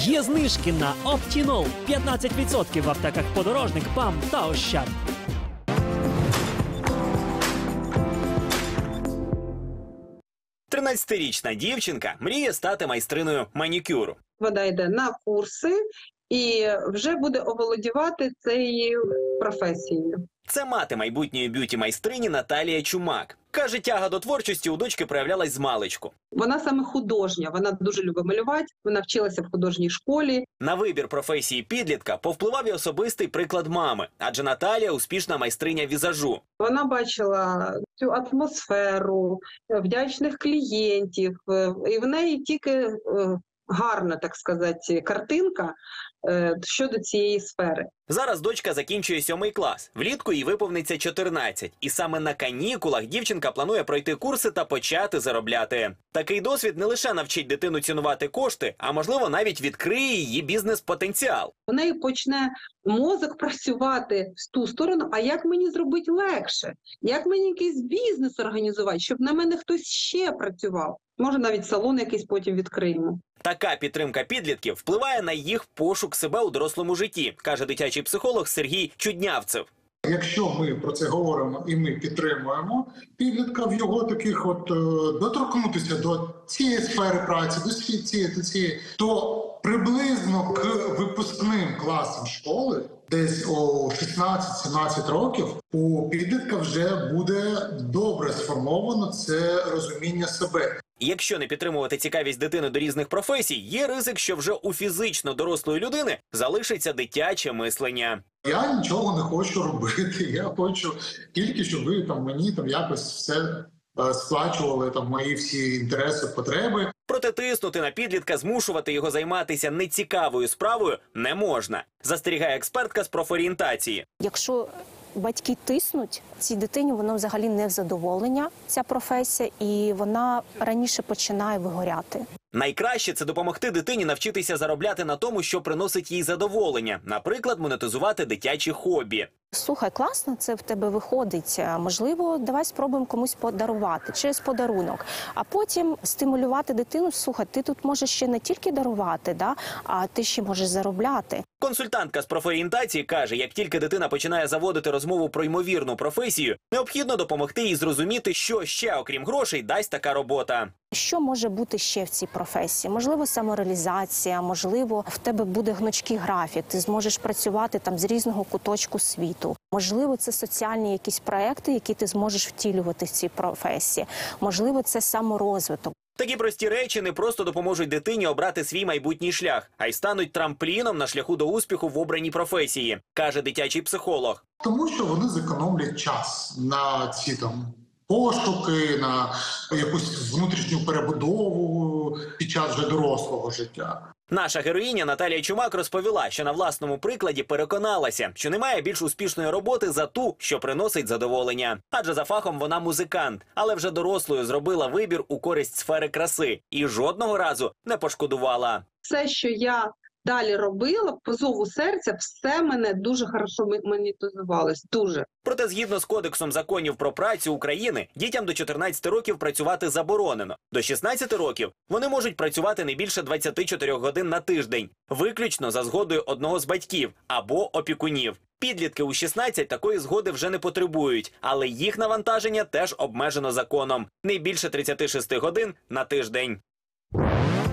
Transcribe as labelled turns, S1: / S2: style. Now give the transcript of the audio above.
S1: Є знижки на Оптінол. 15% в аптеках «Подорожник», «БАМ» та «Ощад».
S2: 13-річна дівчинка мріє стати майстриною манікюру.
S3: Вона йде на курси і вже буде оволодівати цією професією.
S2: Це мати майбутньої б'юті-майстрині Наталія Чумак. Каже, тяга до творчості у дочки проявлялась змалечку.
S3: Вона саме художня, вона дуже любить малювати, вона вчилася в художній школі.
S2: На вибір професії підлітка повпливав і особистий приклад мами, адже Наталія – успішна майстриня візажу.
S3: Вона бачила цю атмосферу, вдячних клієнтів, і в неї тільки гарна, так сказати, картинка щодо цієї сфери.
S2: Зараз дочка закінчує 7-й клас. Влітку їй виповниться 14. І саме на канікулах дівчинка планує пройти курси та почати заробляти. Такий досвід не лише навчить дитину цінувати кошти, а можливо навіть відкриє її бізнес-потенціал.
S3: У неї почне мозок працювати в ту сторону, а як мені зробити легше? Як мені якийсь бізнес організувати, щоб на мене хтось ще працював? Може навіть салон якийсь потім відкриємо.
S2: Така підтримка підлітків впливає на їх пошук себе у дорослому житті, каже дитячий психолог Сергій Чуднявцев.
S4: Якщо ми про це говоримо і ми підтримуємо підлітка в його таких доторкнутися до цієї сфери праці, до цієї, то приблизно к випускним класам школи, десь о 16-17 років, у підлітка вже буде добре сформовано це розуміння себе.
S2: Якщо не підтримувати цікавість дитини до різних професій, є ризик, що вже у фізично дорослої людини залишиться дитяче мислення.
S4: Я нічого не хочу робити, я хочу тільки, щоб ви мені якось все сплачували мої всі інтереси, потреби.
S2: Проте тиснути на підлітка, змушувати його займатися нецікавою справою не можна, застерігає експертка з профорієнтації.
S5: Якщо батьки тиснуть, цій дитині воно взагалі не в задоволення, ця професія, і вона раніше починає вигоряти.
S2: Найкраще – це допомогти дитині навчитися заробляти на тому, що приносить їй задоволення. Наприклад, монетизувати дитячі хобі.
S5: Слухай, класно це в тебе виходить. Можливо, давай спробуємо комусь подарувати через подарунок. А потім стимулювати дитину. Слухай, ти тут можеш ще не тільки дарувати, а ти ще можеш заробляти.
S2: Консультантка з профорієнтації каже, як тільки дитина починає заводити розмову про ймовірну професію, необхідно допомогти їй зрозуміти, що ще, окрім грошей, дасть така робота.
S5: Що може бути ще в цій професії? Можливо, самореалізація, можливо, в тебе буде гнучкий графік, ти зможеш працювати з різного куточку світу. Можливо, це соціальні якісь проекти, які ти зможеш втілювати в цій професії. Можливо, це саморозвиток.
S2: Такі прості речі не просто допоможуть дитині обрати свій майбутній шлях, а й стануть трампліном на шляху до успіху в обраній професії, каже дитячий психолог.
S4: Тому що вони зекономлять час на ці пошуки, на якусь внутрішню перебудову під час вже дорослого життя.
S2: Наша героїня Наталія Чумак розповіла, що на власному прикладі переконалася, що немає більш успішної роботи за ту, що приносить задоволення. Адже за фахом вона музикант, але вже дорослою зробила вибір у користь сфери краси і жодного разу не пошкодувала.
S3: Все, що я далі робила, по зову серця, все мене дуже хорошо монетизувалось, дуже.
S2: Проте, згідно з Кодексом законів про працю України, дітям до 14 років працювати заборонено. До 16 років вони можуть працювати не більше 24 годин на тиждень, виключно за згодою одного з батьків або опікунів. Підлітки у 16 такої згоди вже не потребують, але їх навантаження теж обмежено законом – не більше 36 годин на тиждень.